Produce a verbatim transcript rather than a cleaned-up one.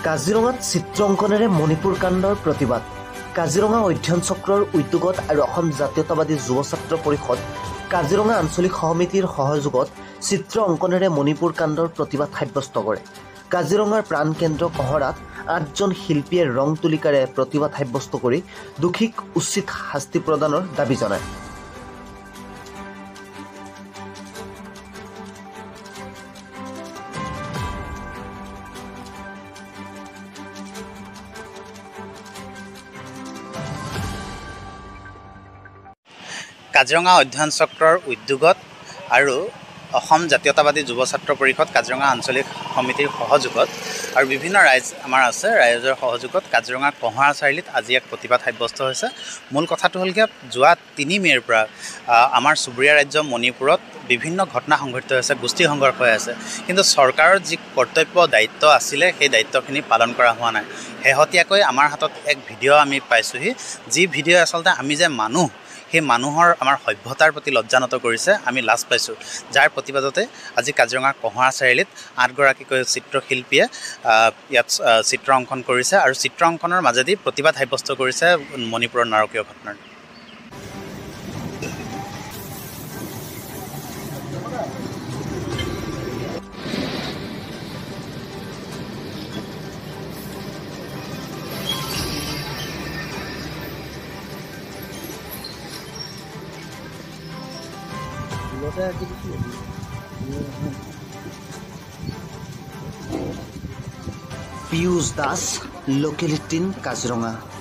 কাজিৰঙাত চিত্ৰ অংকনেৰে মণিপুৰ কাণ্ডৰ প্ৰতিবাদ। কাজিৰঙা অধ্যয়ন চক্ৰৰ উদ্যোগত আৰু অসম জাতীয়তাবাদী যুৱ ছাত্ৰ পৰিষদ কাজিৰঙা আঞ্চলিক সমিতিৰ সহযোগত চিত্ৰ অংকনেৰে মণিপুৰ কাণ্ডৰ প্ৰতিবাদ সাব্যস্ত কৰে। কাজিৰঙাৰ প্ৰাণকেন্দ্ৰ কহৰাত আঠজন শিল্পীয়ে ৰং তুলিকাৰে প্ৰতিবাদ সাব্যস্ত কৰি দোষীক উচিত শাস্তি প্ৰদানৰ দাবী জনায়। কাজিৰঙা অধ্যয়ন চক্ৰৰ উদ্যোগত আৰু অসম জাতীয়তাবাদী যুৱ ছাত্ৰ পৰিষদ কাজিৰঙা আঞ্চলিক সমিতিৰ সহযোগত আৰু বিভিন্ন ৰাইজ আমাৰ আছে ৰাইজৰ সহযোগত কাজিৰঙা কহৰা চাৰিআলিত আজি এক প্ৰতিবাদ সাব্যস্ত হৈছে। মূল কথাটো হ'ল কি যোৱা তিনি মে'ৰ পৰা আমাৰ চুবুৰীয়া ৰাজ্য মণিপুৰত বিভিন্ন ঘটনা সংঘটিত হৈছে, গোষ্ঠী সংঘৰ্ষ হৈ আছে, কিন্তু চৰকাৰৰ যি কৰ্তব্য দায়িত্ব আছিলে সেই দায়িত্বখিনি পালন কৰা হোৱা নাই। শেহতীয়াকৈ আমাৰ হাতত এক ভিডিঅ' আমি পাইছোঁহি, যি ভিডিঅ' আচলতে আমি যে মানুহ সেই মানুহৰ আমাৰ সভ্যতাৰ প্ৰতি লজ্জানত কৰিছে, আমি লাজ পাইছোঁ। যাৰ প্ৰতিবাদতে আজি কাজিৰঙা কহৰা চাৰিআলিত আঠগৰাকীকৈ চিত্ৰশিল্পীয়ে ইয়াত চিত্ৰ অংকন কৰিছে আৰু চিত্ৰ অংকনৰ মাজেদি প্ৰতিবাদ সাব্যস্ত কৰিছে মণিপুৰৰ নাৰকীয় ঘটনাৰ। Piyush Das, local eighteen Kaziranga.